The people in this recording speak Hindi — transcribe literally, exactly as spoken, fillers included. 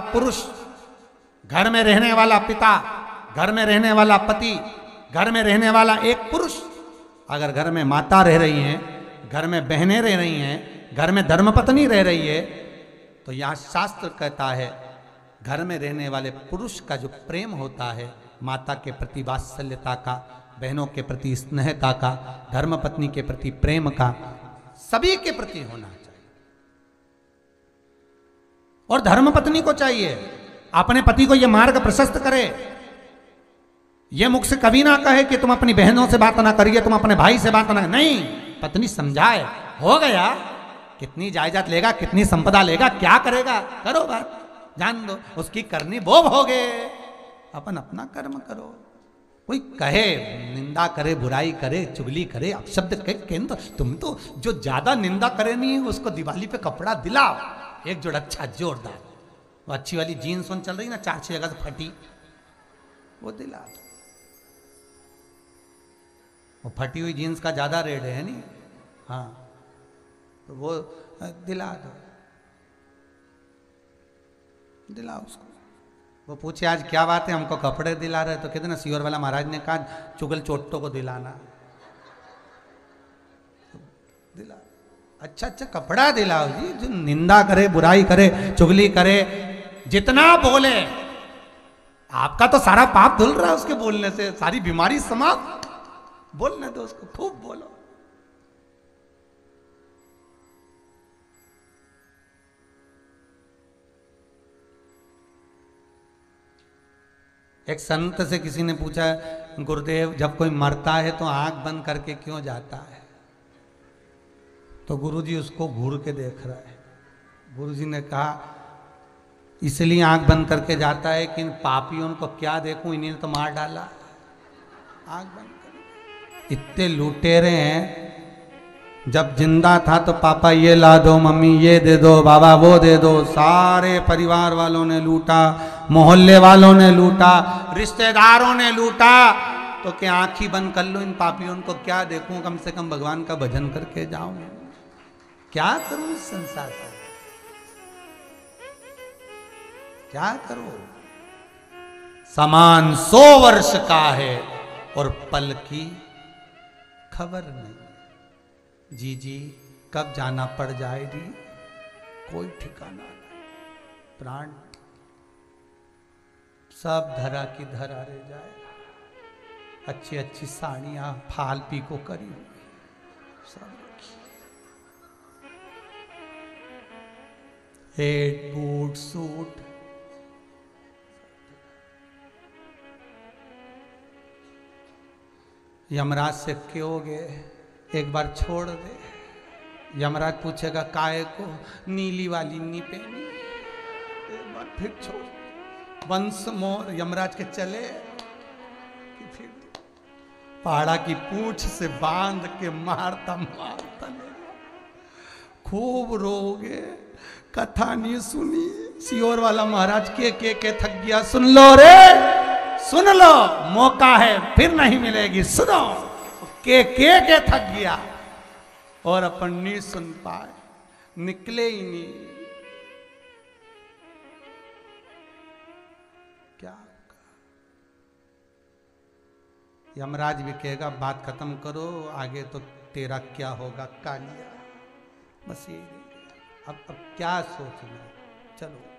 पुरुष, घर में रहने वाला पिता, घर में रहने वाला पति, घर में रहने वाला एक पुरुष, अगर घर में माता रह रही हैं, घर में बहनें रह रही हैं, घर में धर्मपत्नी रह रही है, तो यहां शास्त्र कहता है घर में रहने वाले पुरुष का जो प्रेम होता है, माता के प्रति वात्सल्यता का, बहनों के प्रति स्नेहता का, धर्मपत्नी के प्रति प्रेम का, सभी के प्रति होना चाहिए। और धर्मपत्नी को चाहिए अपने पति को यह मार्ग प्रशस्त करे, यह मुख से कभी ना कहे कि तुम अपनी बहनों से बात ना करिए, तुम अपने भाई से बात ना, नहीं, पत्नी समझाए, हो गया, कितनी जायदाद लेगा, कितनी संपदा लेगा, क्या करेगा, करो बात, जान दो, उसकी करनी वो भोगे, अपन अपना कर्म करो। कोई कहे, निंदा करे, बुराई करे, चुगली करे, अपशब्द कहे, तो तुम तो जो ज्यादा निंदा करे नहीं उसको दिवाली पे कपड़ा दिलाओ, एक जोड़ अच्छा जोरदार, वो अच्छी वाली जीन्स चल रही ना, चार छह जगह से फटी, वो दिला दो। वो फटी हुई जीन्स का ज्यादा रेट है नहीं, हाँ, तो वो दिला दो, दिलाओ उसको। वो पूछे आज क्या बात है, हमको कपड़े दिला रहे, तो कहते ना सियोर वाला महाराज ने कहा चुगल चोटों को दिलाना, तो दिला, अच्छा अच्छा कपड़ा दिलाओ जी। जो निंदा करे, बुराई करे, चुगली करे, जितना बोले, आपका तो सारा पाप धुल रहा है उसके बोलने से, सारी बीमारी समाप्त, बोलने दो उसको, खूब बोलो। एक संत से किसी ने पूछा, गुरुदेव जब कोई मरता है तो आंख बंद करके क्यों जाता है? तो गुरुजी उसको घूर के देख रहा है। गुरुजी ने कहा इसलिए आंख बंद करके जाता है कि इन पापियों को क्या देखूं, इन्हीं ने तो मार डाला, आंख बंद कर। इतने लुटेरे हैं, जब जिंदा था तो पापा ये ला दो, मम्मी ये दे दो, बाबा वो दे दो, सारे परिवार वालों ने लूटा, मोहल्ले वालों ने लूटा, रिश्तेदारों ने लूटा, तो क्या आंखी बंद कर लो, इन पापियों को क्या देखूं, कम से कम भगवान का भजन करके जाऊं, क्या करूं इस संसार का, क्या करो। समान सौ वर्ष का है और पल की खबर नहीं, जी जी कब जाना पड़ जाएगी कोई ठिकाना नहीं, प्राण सब धरा की धरा रह जाएगा। अच्छी अच्छी साड़ियां फाल पी को करी हुई सब रखी, हेट बूट सूट, यमराज से क्यों गए, एक बार छोड़ दे, यमराज पूछेगा काहे को, नीली वाली नी पहनी, एक बार फिर छोड़, वंश मोर यमराज के चले कि फिर पहाड़ा की पूंछ से बांध के मारता मारता ले, खूब रोगे, कथा नहीं सुनी, सियोर वाला महाराज के के के थक गया, सुन लो रे, सुन लो, मौका है फिर नहीं मिलेगी, सुनो, के के के थक गया और अपन नहीं सुन पाए, निकले ही नहीं, क्या यमराज भी कहेगा बात खत्म करो, आगे तो तेरा क्या होगा कालिया, बस ये अब अब क्या सोचना, चलो।